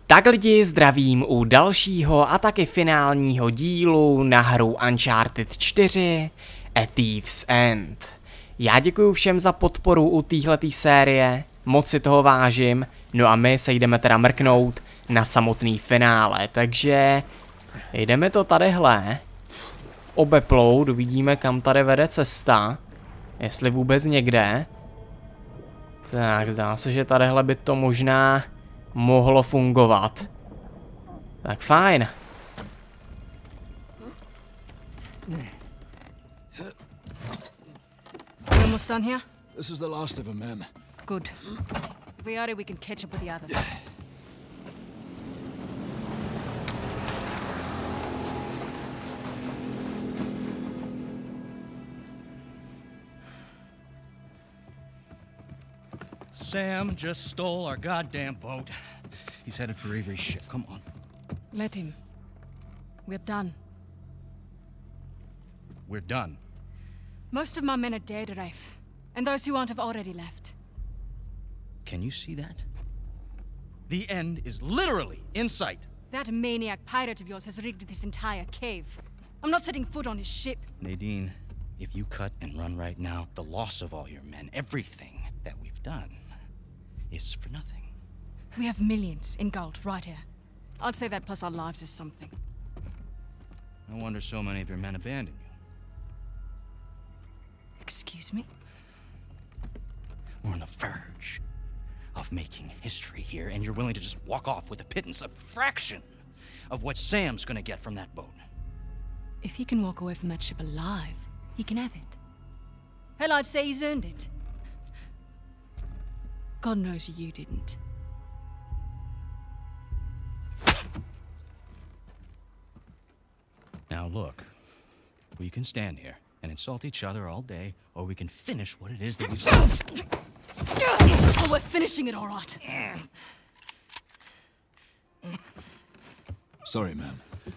Tak lidi, zdravím u dalšího a taky finálního dílu na hru Uncharted 4 A Thief's End. Já děkuju všem za podporu u téhletý série, moc si toho vážím, no a my se jdeme teda mrknout na samotný finále, takže jdeme to tadyhle obeplout, uvidíme kam tady vede cesta, jestli vůbec někde. Tak, zdá se, že tadyhle by to možná mohlo fungovat. Tak fajn. Almost done here? This is the last of them, ma'am. Good. If we are, we can catch up with the others. Sam just stole our goddamn boat. He's headed for Avery's ship. Come on. Let him. We're done. We're done. Most of my men are dead, Rafe. And those who aren't have already left. Can you see that? The end is literally in sight. That maniac pirate of yours has rigged this entire cave. I'm not setting foot on his ship. Nadine, if you cut and run right now, the loss of all your men, everything that we've done, is for nothing. We have millions in gold right here. I'd say that plus our lives is something. No wonder so many of your men abandoned you. Excuse me? We're on the verge of making history here, and you're willing to just walk off with a pittance, a fraction of what Sam's gonna get from that boat. If he can walk away from that ship alive, he can have it. Hell, I'd say he's earned it. God knows you didn't. Now look, we can stand here and insult each other all day, or we can finish what it is that we've done. Oh, we're finishing it all right. Sorry, ma'am.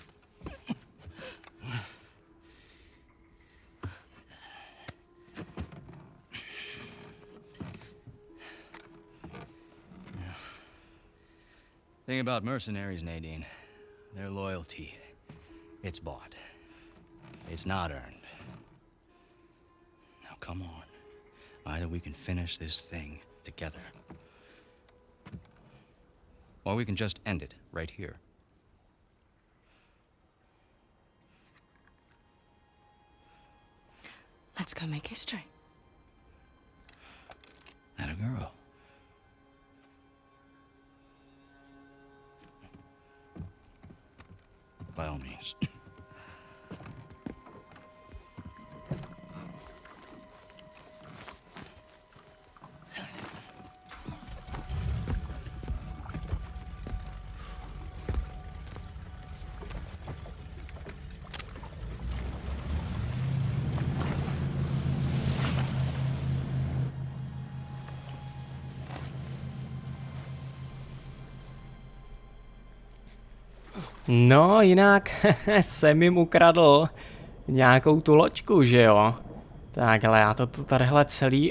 Thing about mercenaries, Nadine, their loyalty, it's bought. It's not earned. Now come on. Either we can finish this thing together, or we can just end it right here. Let's go make history. Atta girl. By all means. No, jinak jsem jim ukradl nějakou tu loďku, že jo? Takhle, já to tadyhle celý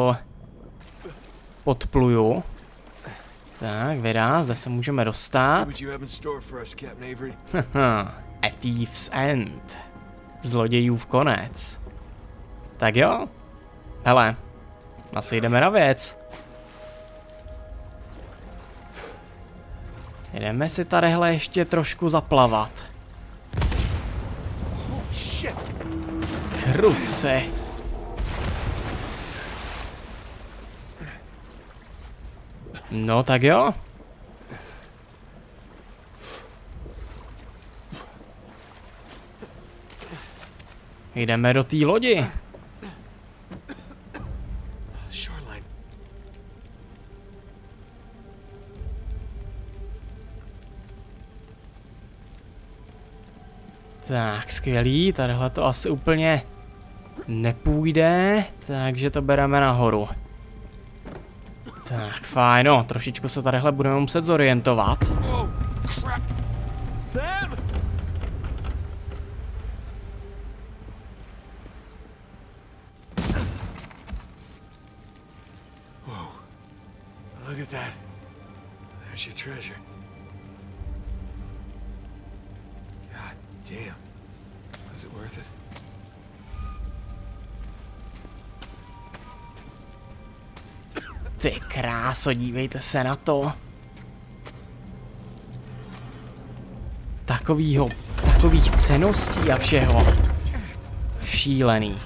podpluju. Tak, vydá, zde se můžeme dostat. A Thief's End. Zlodějův konec. Tak jo. Hele, asi jdeme na věc. Jdeme si tadyhle ještě trošku zaplavat. Kruci. No tak jo. Jdeme do té lodi. Tak, skvělý, tadyhle to asi úplně nepůjde, takže to bereme nahoru. Tak, fajn, no, trošičku se tadyhle budeme muset zorientovat. Look at that. There's your treasure. Damn. Was it worth it? Ty kráso, dívejte se na to. Takových ceností a všeho. Šílený.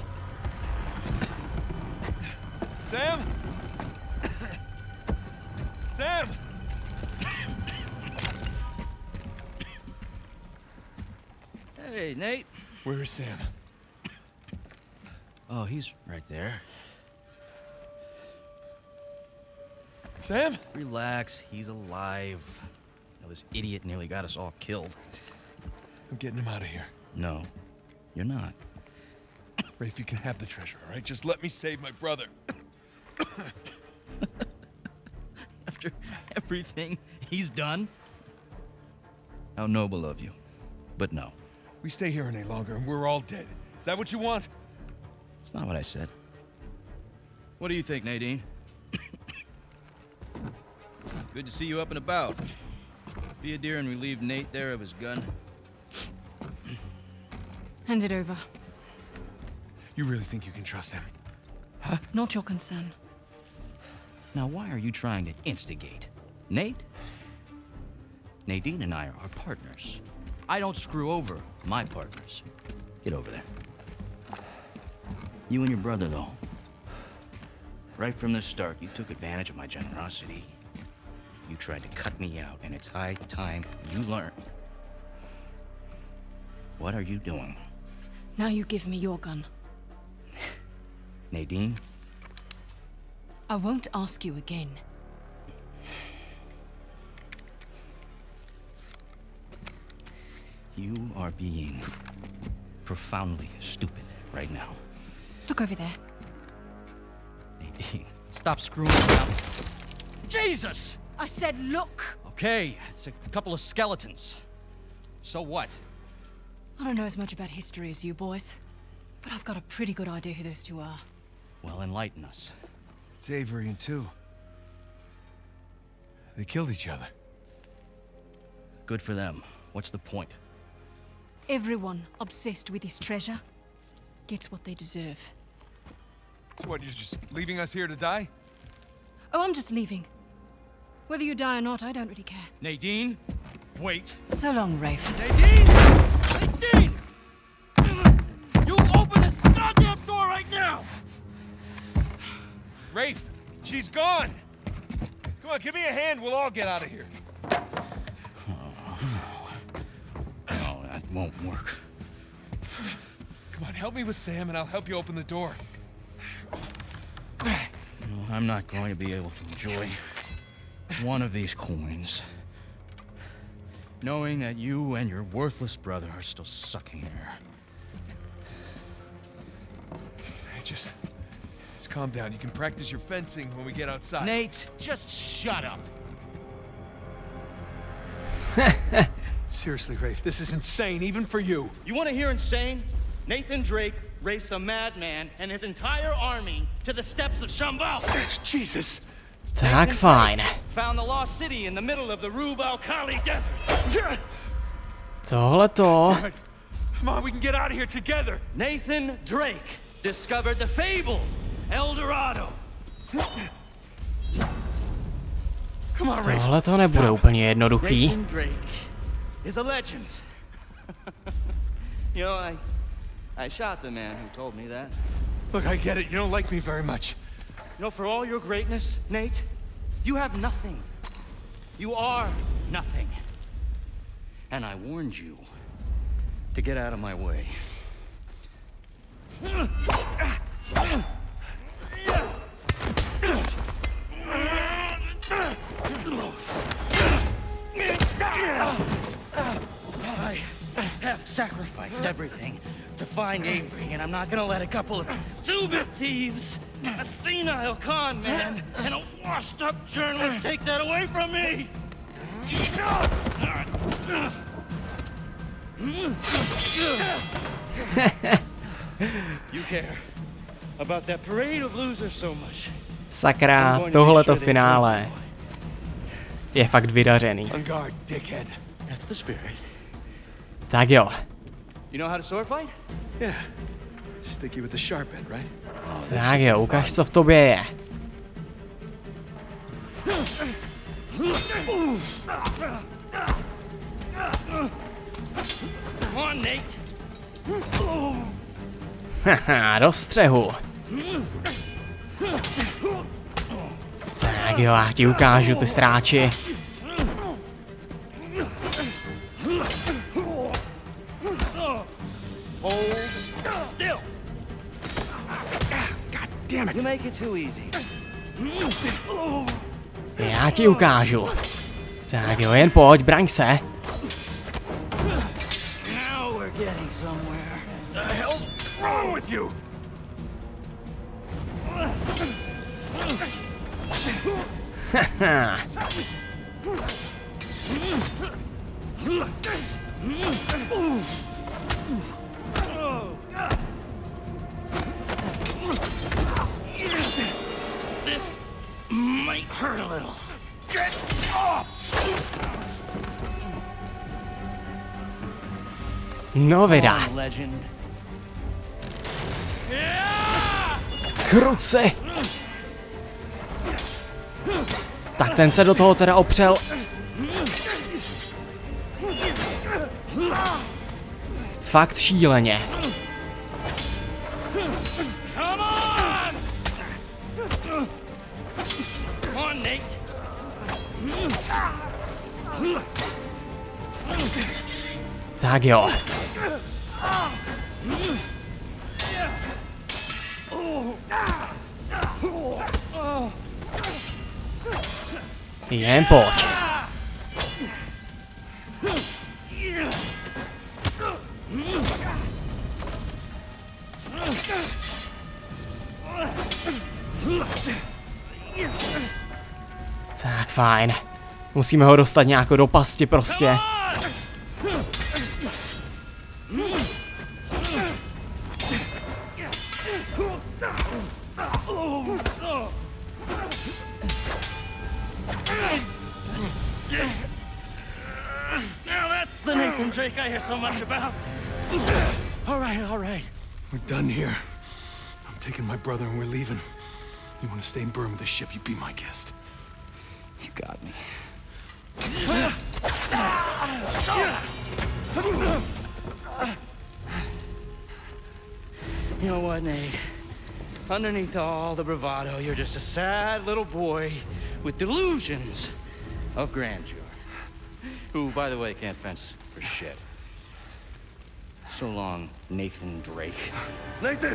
Sam? Sam! Hey, Nate. Where is Sam? Oh, he's right there. Sam? Relax, he's alive. Now, this idiot nearly got us all killed. I'm getting him out of here. No, you're not. Rafe, you can have the treasure, all right? Just let me save my brother. After everything he's done? How noble of you. But no. We stay here any longer and we're all dead. Is that what you want? It's not what I said. What do you think, Nadine? Good to see you up and about. Be a dear and relieve Nate there of his gun. Hand it over. You really think you can trust him? Not your concern. Now, why are you trying to instigate? Nate? Nadine and I are partners. I don't screw over my partners. Get over there. You and your brother, though. Right from the start, you took advantage of my generosity. You tried to cut me out, and it's high time you learn. What are you doing? Now you give me your gun. Nadine? I won't ask you again. You are being profoundly stupid right now. Look over there. Nadine, stop screwing around. Jesus! I said look! Okay, it's a couple of skeletons. So what? I don't know as much about history as you boys, but I've got a pretty good idea who those two are. Well, enlighten us. It's Avery and two. They killed each other. Good for them. What's the point? Everyone obsessed with this treasure gets what they deserve. So what, you're just leaving us here to die? Oh, I'm just leaving. Whether you die or not, I don't really care. Nadine, wait. So long, Rafe. Nadine! Nadine! You open this goddamn door right now! Rafe, she's gone! Come on, give me a hand, we'll all get out of here. No, that won't work. Come on, help me with Sam and I'll help you open the door. No, I'm not going to be able to enjoy one of these coins, knowing that you and your worthless brother are still sucking air. Hey, just calm down. You can practice your fencing when we get outside. Nate, just shut up. Seriously, Rafe, this is insane, even for you. You want to hear insane? Nathan Drake raced a madman and his entire army to the steps of Shambhala. Jesus. Tak fajn. Found the lost city in the middle of the Rub al-Khali desert. Tohleto. Come on, we can get out of here together. Nathan Drake discovered the fabled El Dorado. Come on, Rafe. Tohleto nebude úplně jednoduchý. Nathan Drake is a legend. You know, I shot the man who told me that. Look, I get it. You don't like me very much. You know, for all your greatness, Nate, you have nothing. You are nothing. And I warned you to get out of my way. I have sacrificed everything to find Avery, and I'm not gonna let a couple of two-bit thieves, a senile con man, and a washed-up journalist take that away from me! You care about that parade of losers so much. Sakra, tohleto finále je fakt vydařený. On guard, dickhead. That's the spirit. Tak jo, You know how to sword fight? Yeah. Sticky with the sharp end, right? Tak jo, ukaž, co v tobě je. Come on, Nate. Haha, do střehu. Tak jo, já ti ukážu ty sráči. Hold still. God damn it. You make it too easy. Já ti ukážu. Tak jo, jen pojď, braň se. Now we're getting somewhere. The hell's wrong with you? Haha. This might hurt a little. Get off! No vida. Come on, legend. Kruci. Tak ten se do toho teda opřel. Fakt šíleně. Come on! Come on, Nate. Tak jo. Jen pojď. Tak fajn. Musíme ho dostat nějak do pasti prostě. Now that's the Nathan Drake I hear so much about. All right. We're done here. I'm taking my brother and we're leaving. You want to stay in Burma with the ship, you be my guest. You got me. You know what, Nate? Underneath all the bravado, you're just a sad little boy with delusions of grandeur. Who, by the way, can't fence for shit. So long, Nathan Drake. Nathan!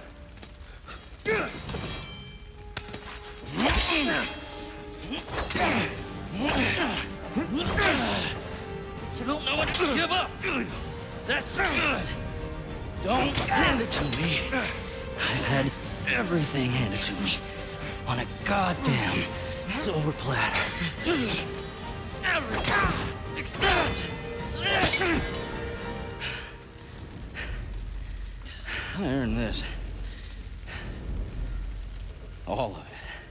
You don't know when to give up. That's good. Don't hand it to me. I've had everything handed to me on a goddamn silver platter. Everything except this. I earned this. All of it.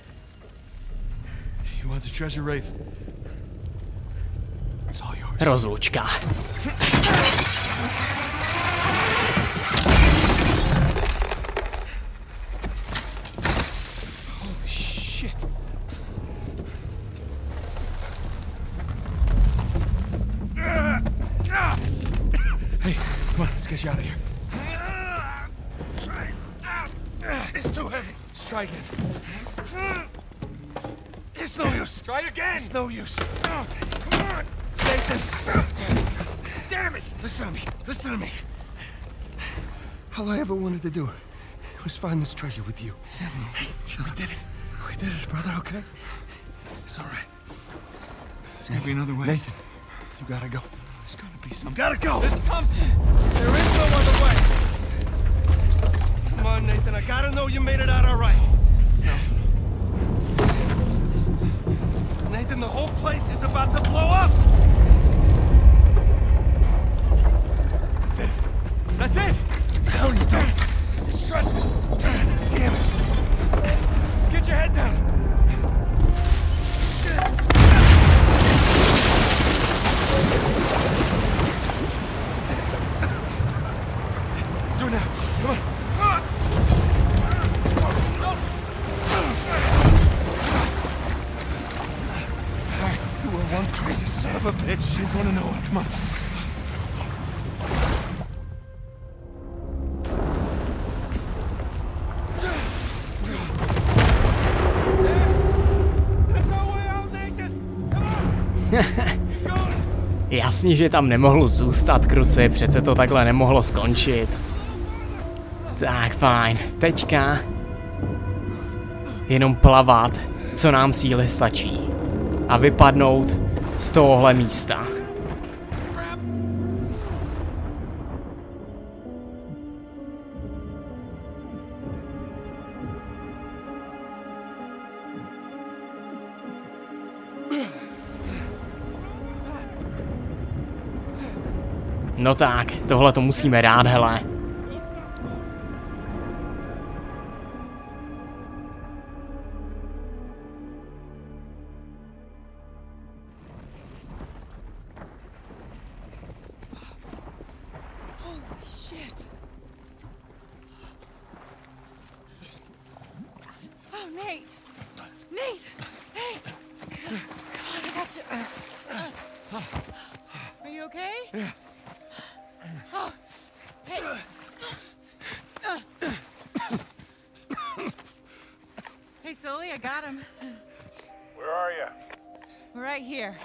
You want the treasure, Rafe? It's all yours. Rozlučka. Holy shit. Hey, come on, let's get you out of here. It's too heavy. Let's try again. It's no use. Try again. It's no use. Come on. Nathan. Damn it. Listen to me. Listen to me. All I ever wanted to do was find this treasure with you. We did it. We did it, brother, okay? It's all right. There's gotta be another way. Nathan, you gotta go. There's gotta be some. Gotta go! This Thompson! There is no other way! Come on, Nathan, I gotta know you made it out all right. No. Nathan, the whole place is about to blow up! That's it. That's it! What the hell are you doing? It's stressful. God damn it. Just get your head down. Jesus, son of a bitch. I just want to know it. Come on. That's our way out, Nathan. Come on. Jasně, že tam nemohlo zůstat, kruci, přece to takhle nemohlo skončit. Tak fajn, teďka jenom plavat, co nám síly stačí. A vypadnout z tohohle místa. No tak, tohle to musíme dát, hele. Shit. Oh, Nate. Nate. Hey. Come on, I got you. Are you okay? Yeah. Oh. Hey. Hey, Sully, I got him. Where are you? We're right here.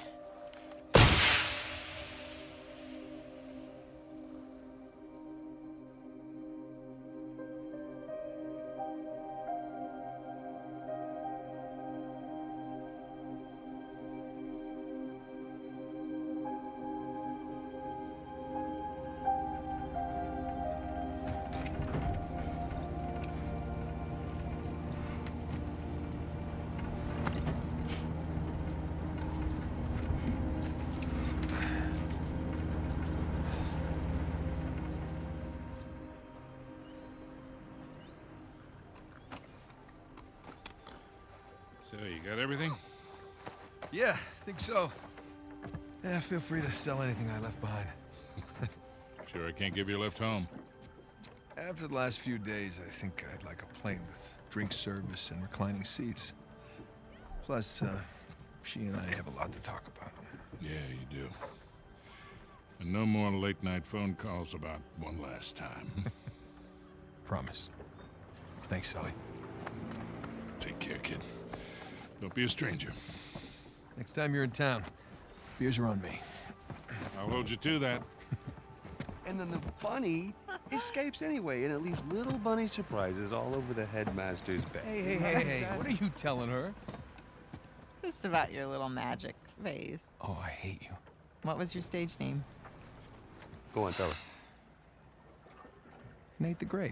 So, you got everything? Yeah, I think so. Yeah, feel free to sell anything I left behind. Sure I can't give you a lift home. After the last few days, I think I'd like a plane with drink service and reclining seats. Plus, she and I have a lot to talk about. Yeah, you do. And no more late-night phone calls about one last time. Promise. Thanks, Sully. Take care, kid. Don't be a stranger. Next time you're in town, beers are on me. I'll hold you to that. And then the bunny escapes anyway, and it leaves little bunny surprises all over the headmaster's bed. Hey, what are you telling her? Just about your little magic phase. Oh, I hate you. What was your stage name? Go on, tell Nate the Great.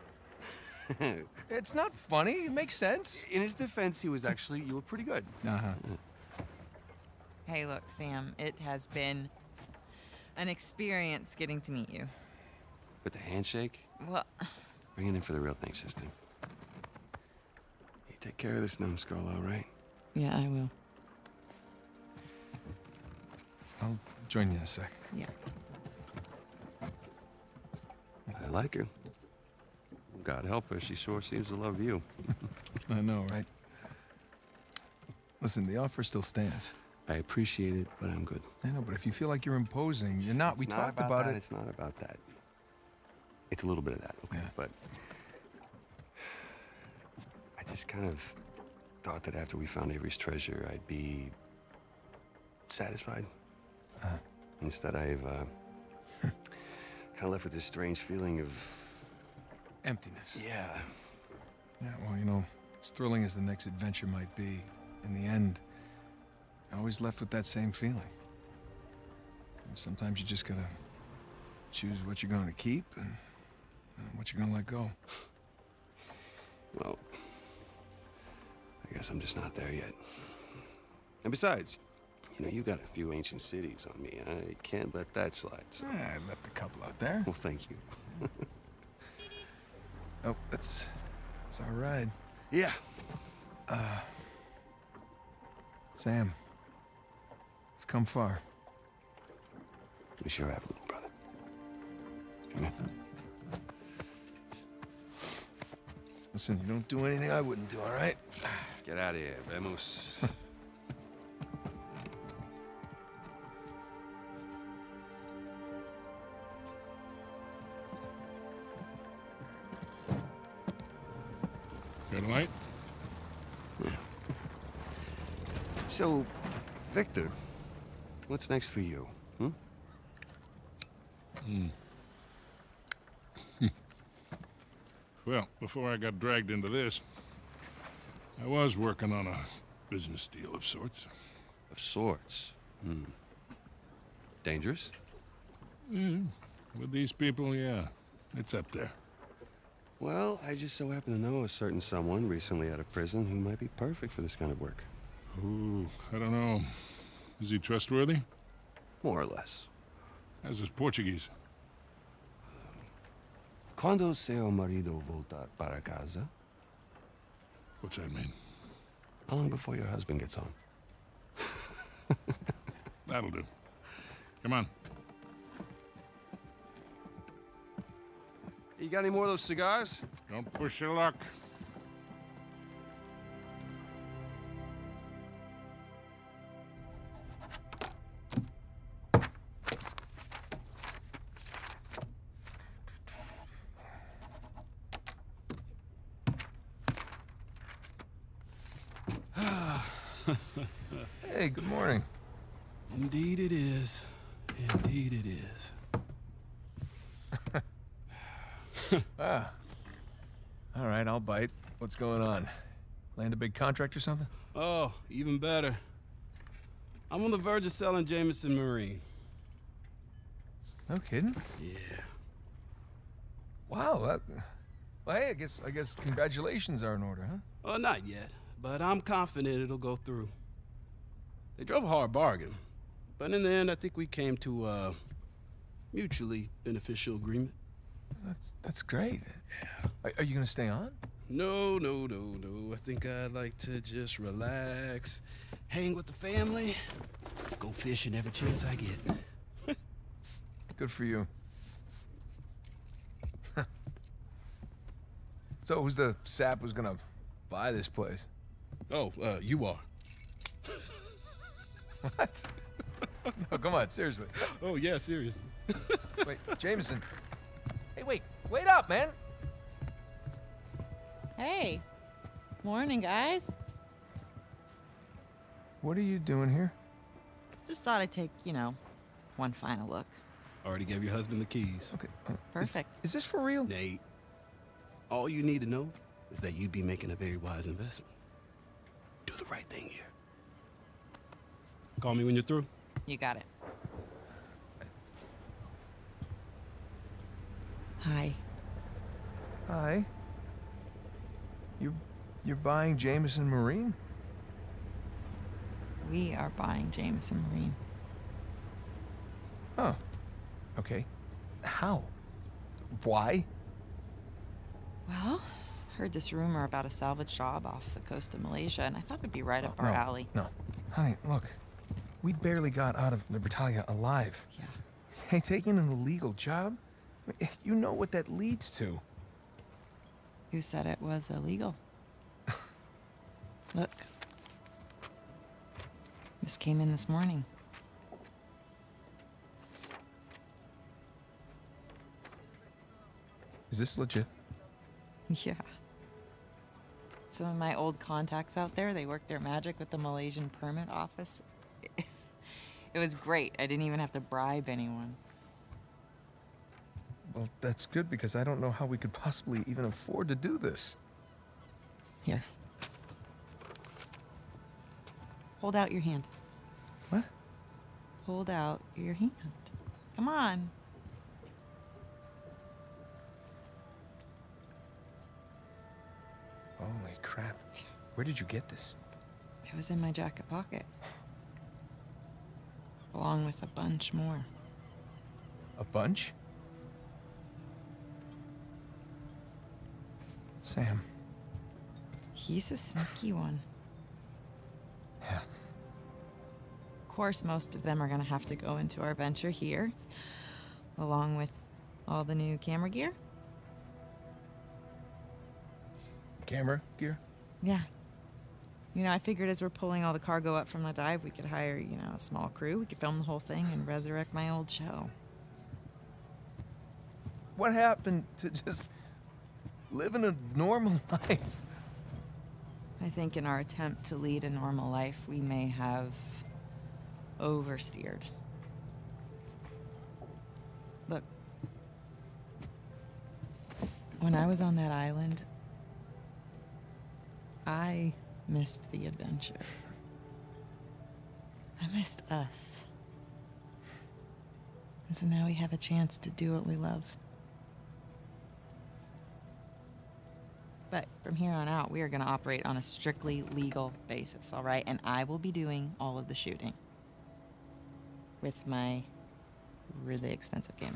It's not funny. It makes sense. In his defense, you were pretty good. Uh-huh. Hey, look, Sam, it has been an experience getting to meet you. But the handshake, Well, bring it in for the real thing, sister. You take care of this numbskull, all right? yeah, I will. I'll join you in a sec. Yeah. I like her. God help her, she sure seems to love you. I know, right? Listen, the offer still stands. I appreciate it, but I'm good. I know, but if you feel like you're imposing, you're not. We It's talked not about that, it. It's not about that. It's a little bit of that, okay? Yeah. But I just kind of thought that after we found Avery's treasure, I'd be satisfied. Instead, I've kind of left with this strange feeling of Emptiness. yeah. Yeah, well, you know, as thrilling as the next adventure might be, in the end, I always left with that same feeling. And sometimes you just gotta choose what you're going to keep and what you're gonna let go. Well, I guess I'm just not there yet. And besides, you know, you got a few ancient cities on me. I can't let that slide. So. I left a couple out there. Well, thank you. Oh, that's our ride. Yeah. Sam, we've come far. We sure have, little brother. Come here. Listen, you don't do anything I wouldn't do, all right? Get out of here, vamos. Got a light? So, Victor, what's next for you? Well, before I got dragged into this, I was working on a business deal of sorts. Of sorts. Dangerous? With these people, yeah. It's up there. Well, I just so happen to know a certain someone recently out of prison who might be perfect for this kind of work. Ooh, I don't know. Is he trustworthy? More or less. How's his Portuguese? Quando seu marido voltar para casa? What's that mean? How long before your husband gets home? That'll do. Come on. You got any more of those cigars? Don't push your luck. Hey, good morning. Indeed it is. Indeed it is. All right, I'll bite. What's going on? Land a big contract or something? Oh, even better. I'm on the verge of selling Jameson Marine. No kidding? Yeah. Wow, well, hey, I guess congratulations are in order, huh? Well, not yet, but I'm confident it'll go through. They drove a hard bargain, but in the end, I think we came to a mutually beneficial agreement. That's great. Are you gonna stay on? No. I think I'd like to just relax, hang with the family, go fishing every chance I get. Good for you. So who's the sap who's gonna buy this place? Oh, you are. What? No, come on, seriously. Oh, yeah, seriously. Wait, Jameson. Hey, wait up, man. Hey. Morning, guys. What are you doing here? Just thought I'd take, one final look. Already gave your husband the keys. Okay. Perfect. Is this for real? Nate, all you need to know is that you'd be making a very wise investment. Do the right thing here. Call me when you're through. You got it. Hi. Hi. You're buying Jameson Marine? We are buying Jameson Marine. Oh. Okay. How? Why? Well, heard this rumor about a salvage job off the coast of Malaysia, and I thought it'd be right up our alley. No. Honey, look. We barely got out of Libertalia alive. Yeah. Hey, taking an illegal job? You know what that leads to. Who said it was illegal? Look. This came in this morning. Is this legit? Yeah. Some of my old contacts out there, they work their magic with the Malaysian permit office. It was great. I didn't even have to bribe anyone. Well, that's good because I don't know how we could possibly even afford to do this. Here. Hold out your hand. What? Hold out your hand. Come on. Holy crap. Where did you get this? It was in my jacket pocket. Along with a bunch more. A bunch? Sam. He's a sneaky one. Yeah. Of course, most of them are gonna have to go into our venture here, along with all the new camera gear. Camera gear? Yeah. I figured as we're pulling all the cargo up from the dive, we could hire, a small crew. We could film the whole thing and resurrect my old show. What happened to just living a normal life? I think in our attempt to lead a normal life, we may have oversteered. Look, when I was on that island, I missed the adventure. I missed us. And so now we have a chance to do what we love. But from here on out, we are going to operate on a strictly legal basis, all right? And I will be doing all of the shooting with my really expensive camera.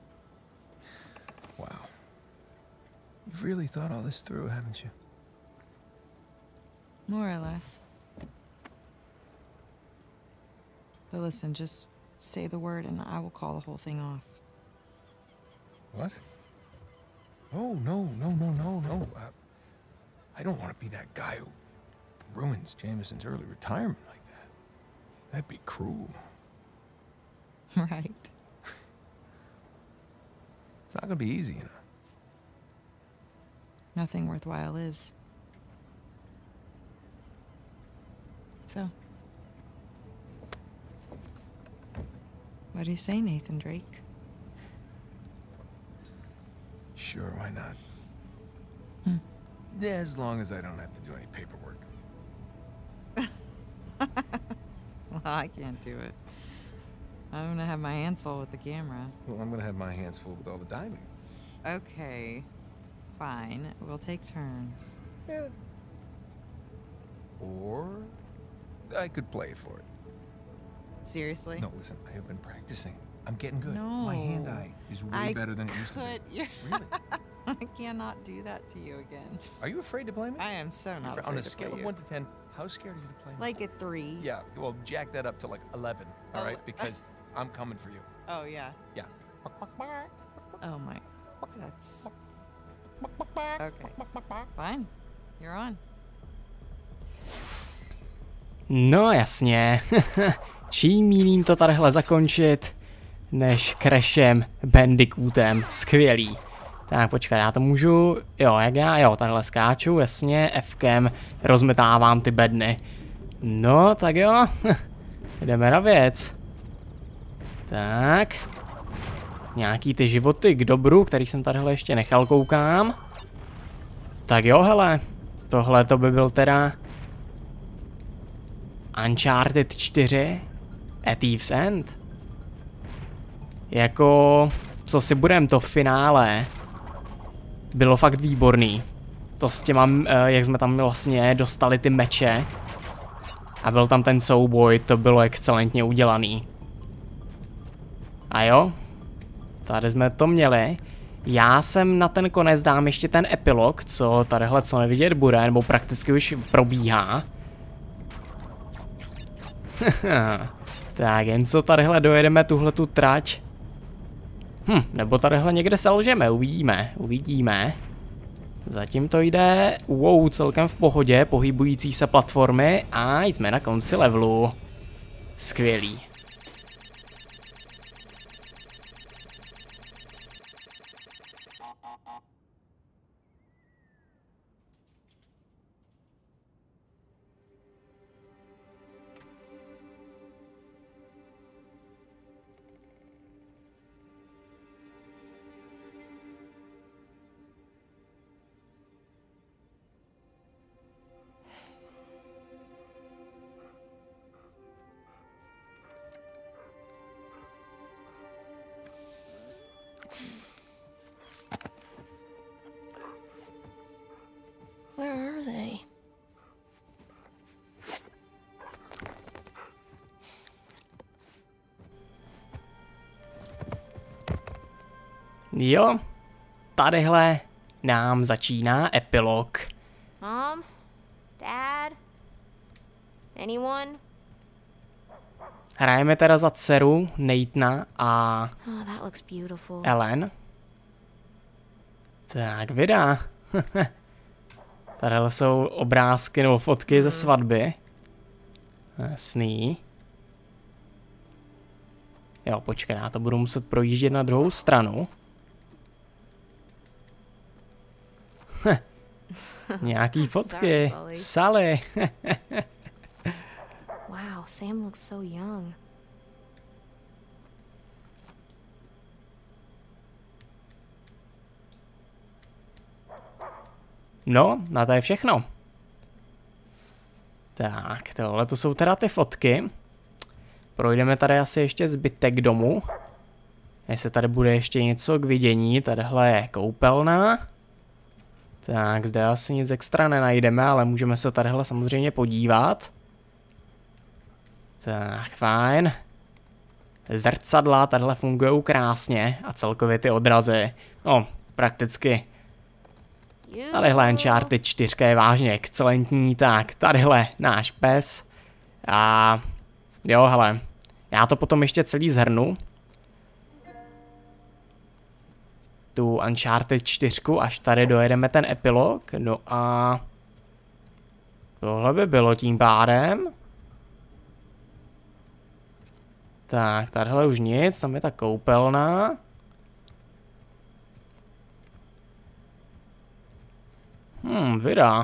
Wow. You've really thought all this through, haven't you? More or less. But listen, just say the word and I will call the whole thing off. What? Oh, no. I don't want to be that guy who ruins Jameson's early retirement like that. That'd be cruel. Right. It's not gonna be easy, you know. Nothing worthwhile is. So, what do you say, Nathan Drake? Sure, why not? Yeah, as long as I don't have to do any paperwork. Well, I can't do it. I'm gonna have my hands full with the camera. Well, I'm gonna have my hands full with all the diving. Okay, fine. We'll take turns. Yeah. Or I could play for it. Seriously? No, listen, I have been practicing. I'm getting good. No. My hand-eye is way better than it used to be. Really? I cannot do that to you again. Are you afraid to play me? I am so not afraid On a to scale play of you. 1 to 10, how scared are you to play me? Like a 3. Yeah, well, jack that up to like 11, all right? Because I'm coming for you. Oh, yeah. Yeah. Oh, my. That's... Okay. Fine. You're on. No jasně. Čím jiným to tadyhle zakončit, než Crashem Bandicootem. Skvělý. Tak počkej, já to můžu, tadyhle skáču, jasně, Fkem rozmetávám ty bedny. No, tak jo, jdeme na věc. Tak. Nějaký ty životy k dobru, který jsem tadyhle ještě nechal, koukám. Tak jo, hele, tohle to by byl teda Uncharted 4 A Thief's End. Jako, co si budem, to finále bylo fakt výborný. To s těma, jak jsme tam vlastně dostali ty meče a byl tam ten souboj, to bylo excelentně udělaný. A jo, tady jsme to měli. Já jsem na ten konec dám ještě ten epilog, co tadyhle co nevidět bude, nebo prakticky už probíhá. Tak jen co tadyhle dojedeme tuhletu trať. Nebo tadyhle někde selžeme, uvidíme. Zatím to jde, celkem v pohodě, pohybující se platformy a jsme na konci levelu. Skvělý. Where are they? Jo, tadyhle nám začíná epilog. Mom? Dad? Anyone? Hrajeme teda za dceru Nathana a Oh, that looks beautiful. Ellen. Tak vydá. Tadyhle jsou obrázky nebo fotky ze svatby. Jasný. Jo, počkej, já to budu muset projíždět na druhou stranu. Nějaký fotky. Sally. Wow, Sam looks so young. No, na to je všechno. Tak, tohle to jsou teda ty fotky. Projdeme tady asi ještě zbytek domu. Jestli tady bude ještě něco k vidění, tadyhle je koupelna. Tak, zde asi nic extra nenajdeme, ale můžeme se tadyhle samozřejmě podívat. Tak, fajn. Zrcadla tadyhle fungují krásně a celkově ty odrazy, no, prakticky. Tadyhle Uncharted 4 je vážně excelentní, tak tadyhle náš pes. A jo, hele, já to potom ještě celý zhrnu. Tu Uncharted 4, až tady dojedeme ten epilog, no a tohle by bylo tím pádem. Tak, tadyhle už nic, tam je ta koupelna. Vida.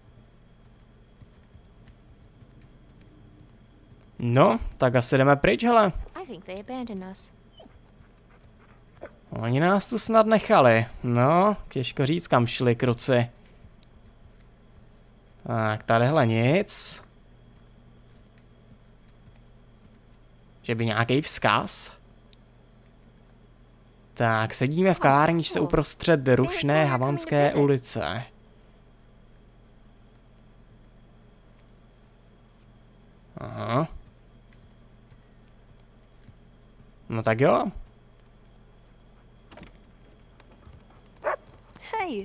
No, tak asi jdeme pryč, hele. Oni nás tu snad nechali. No, těžko říct, kam šli kruci. Tak, tadyhle nic. Že by nějaký vzkaz. Tak, sedíme v kavárničce uprostřed rušné Havanské ulice. Aha. No tak jo. Hey.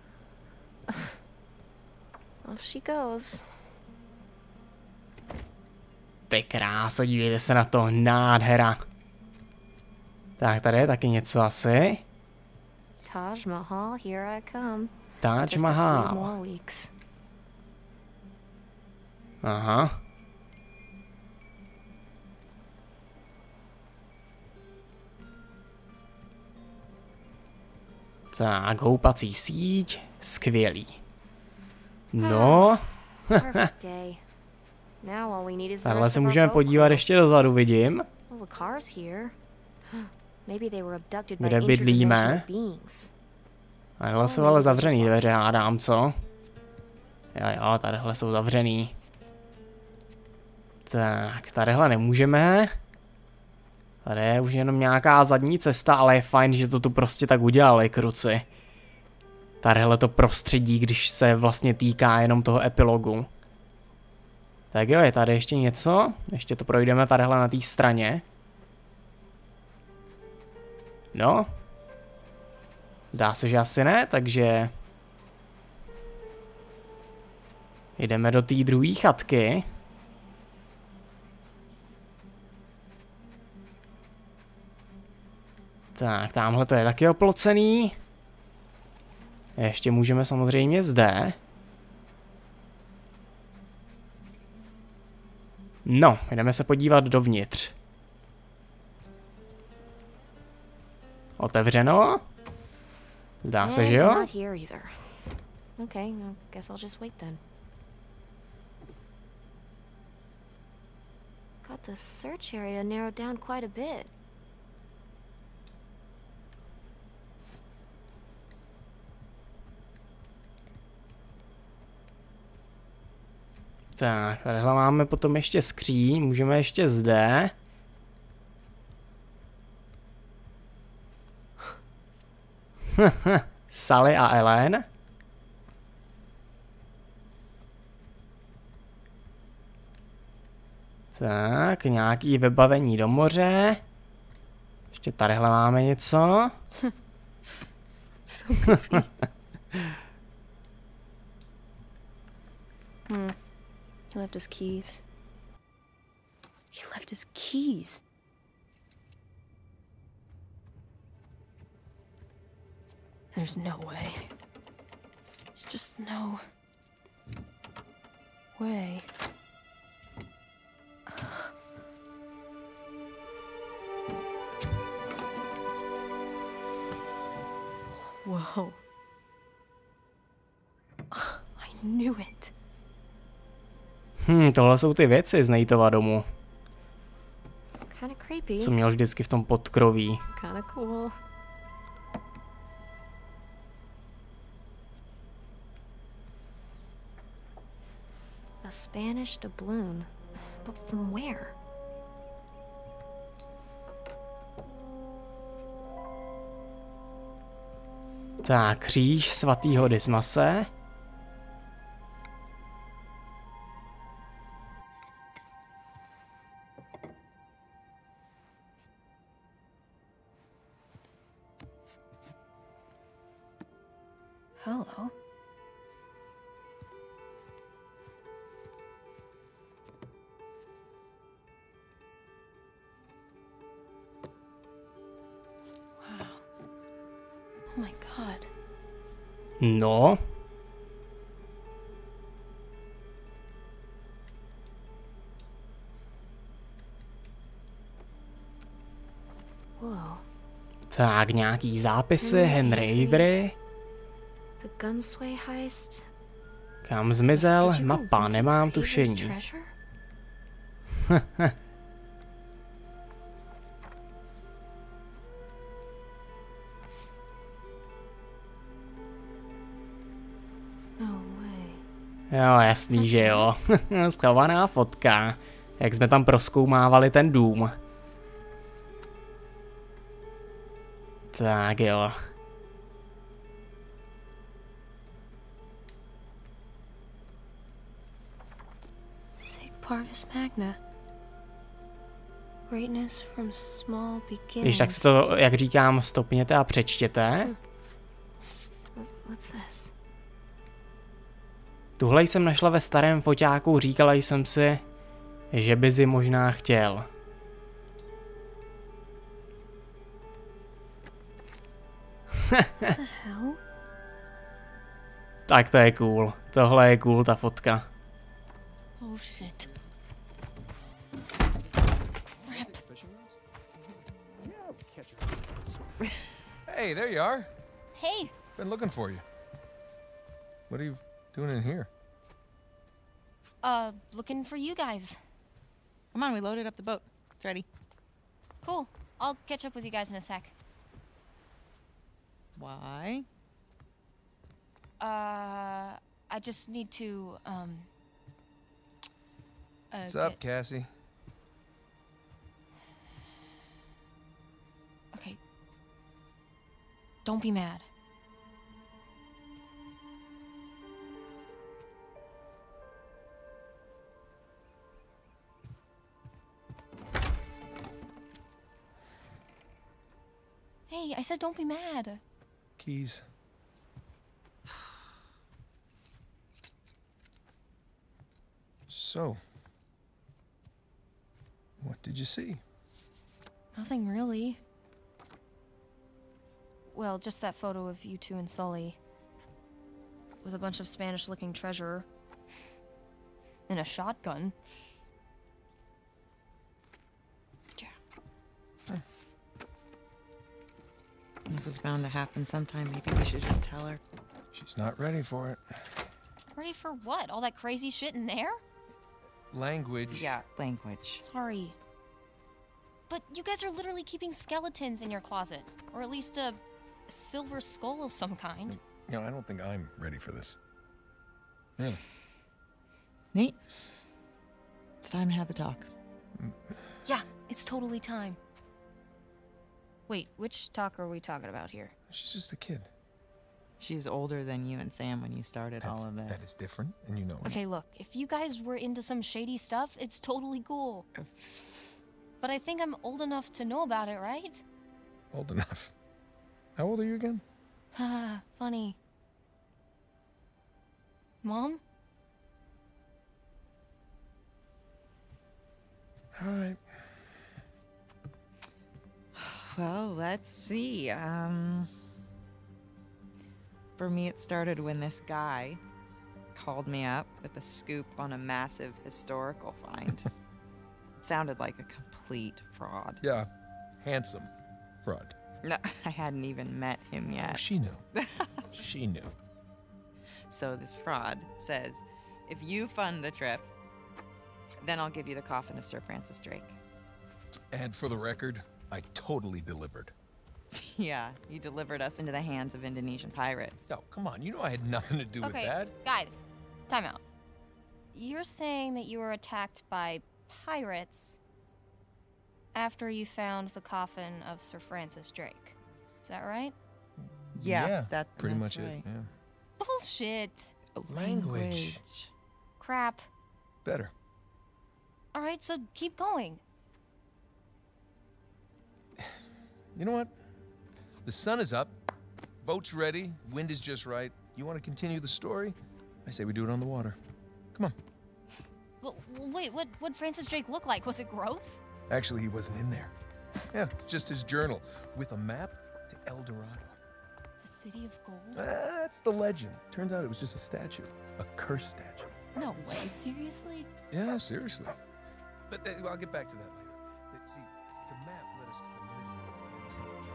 Off she goes. Ty kráso, dívejte se na to, nádhera. Tak, tady je taky něco asi. Taj Mahal, here I come. Taj Mahal. Aha. Tak, houpací síť, skvělý. No. Takhle se můžeme podívat ještě dozadu, vidím. Kde bydlíme. Tadyhle jsou ale zavřený dveře, hádám, co? Jo, tadyhle jsou zavřený. Tak, tadyhle nemůžeme. Tady je už jenom nějaká zadní cesta, ale je fajn, že to tu prostě tak udělali, kruci. Tadyhle to prostředí, když se vlastně týká jenom toho epilogu. Tak jo, je tady ještě něco. Ještě to projdeme tadyhle na té straně. No. Zdá se, že asi ne, takže... jdeme do té druhé chatky. Tak, tamhle to je taky oplocený. Ještě můžeme samozřejmě zde. No, jdeme se podívat dovnitř. Otevřeno? Zdá se, že jo? Okay, I guess I'll just wait then. Got the search area narrowed down quite a bit. Tak, tadyhle máme potom ještě skříň, můžeme ještě zde. Sally a Ellen. Tak, nějaký vybavení do moře. Ještě tadyhle máme něco. So goofy. He left his keys. He left his keys. There's no way. There's just no way. Whoa. knew it. Tohle jsou ty věci z Nateova domu, Kinda creepy. co měl vždycky v tom podkroví. Kinda cool. A Spanish doubloon. But from where? Tak, kříž svatýho Dismase. Hello. Wow. Oh my god. No. Whoa. Tak, nějaký zápisy Henry Avery. The Gunsway heist. Kam zmizel? Did you go Mapa, looking nemám for Avery's tušení. treasure? No way. Jo, jasný, že jo. Schovaná fotka. Jak jsme tam prozkoumávali ten dům. Tak jo. Sig Parvis Magna. Greatness from small beginnings. Když tak si to, jak říkám, stopněte a přečtěte. What's this? Tuhle jsem našla ve starém foťáku, říkala jsem si, že by si možná chtěl. The hell? Tak to je cool. Tohle je cool, ta fotka. Oh shit. Hey, there you are. Hey. Been looking for you. What are you doing in here? Looking for you guys. Come on, we loaded up the boat. It's ready. Cool. I'll catch up with you guys in a sec. Why? I just need to, What's up, Cassie? Okay. Don't be mad. Hey, I said don't be mad. Keys. So, what did you see? Nothing really. Well, just that photo of you two and Sully. With a bunch of Spanish-looking treasure. And a shotgun. This is bound to happen sometime. Maybe we should just tell her. She's not ready for it. Ready for what? All that crazy shit in there? Language. Yeah, language. Sorry. But you guys are literally keeping skeletons in your closet. Or at least a silver skull of some kind. You know, I don't think I'm ready for this. Really? Nate, it's time to have the talk. Yeah, it's totally time. Wait, which talk are we talking about here? She's just a kid. She's older than you and Sam when you started all of this. That is different, and you know it. Okay, look, if you guys were into some shady stuff, it's totally cool. But I think I'm old enough to know about it, right? Old enough. How old are you again? Haha, funny. Mom? All right. Well, let's see. For me, it started when this guy called me up with a scoop on a massive historical find. It sounded like a complete fraud. Yeah, handsome fraud. No, I hadn't even met him yet. She knew. She knew. So this fraud says, if you fund the trip, then I'll give you the coffin of Sir Francis Drake. And for the record, I totally delivered. Yeah, you delivered us into the hands of Indonesian pirates. Oh, come on. You know I had nothing to do with that. Guys, time out. You're saying that you were attacked by pirates after you found the coffin of Sir Francis Drake. Is that right? Yeah, pretty that's much right. it. Yeah. Bullshit. Language. Crap. Better. Alright, so keep going. You know what? The sun is up. Boat's ready. Wind is just right. You want to continue the story? I say we do it on the water. Come on. Well, wait, what'd Francis Drake look like? Was it gross? Actually, he wasn't in there. Yeah, just his journal with a map to El Dorado. The City of Gold? That's the legend. Turns out it was just a statue. A cursed statue. No way, seriously? Yeah, seriously. But I'll get back to that later. See, the map led us to the middle of the famous jungle.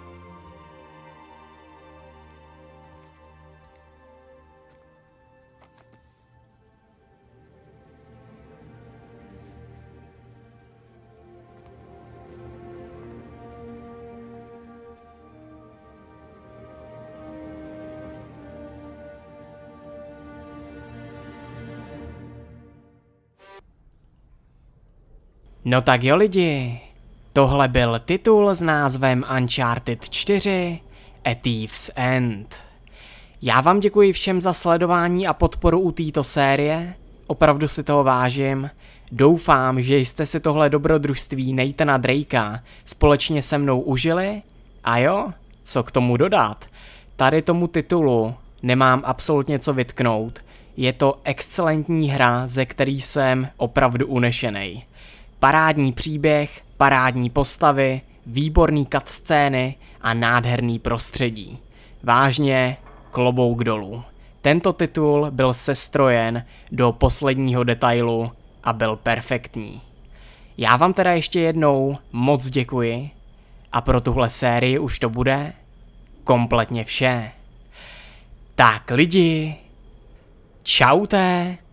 No tak jo lidi, tohle byl titul s názvem Uncharted 4 A Thief's End. Já vám děkuji všem za sledování a podporu u této série, opravdu si toho vážím. Doufám, že jste si tohle dobrodružství Nathana Drakea společně se mnou užili. A jo, co k tomu dodat? Tady tomu titulu nemám absolutně co vytknout. Je to excelentní hra, ze který jsem opravdu unešenej. Parádní příběh, parádní postavy, výborný cutscény a nádherný prostředí. Vážně klobouk dolů. Tento titul byl sestrojen do posledního detailu a byl perfektní. Já vám teda ještě jednou moc děkuji a pro tuhle sérii už to bude kompletně vše. Tak lidi, čaute.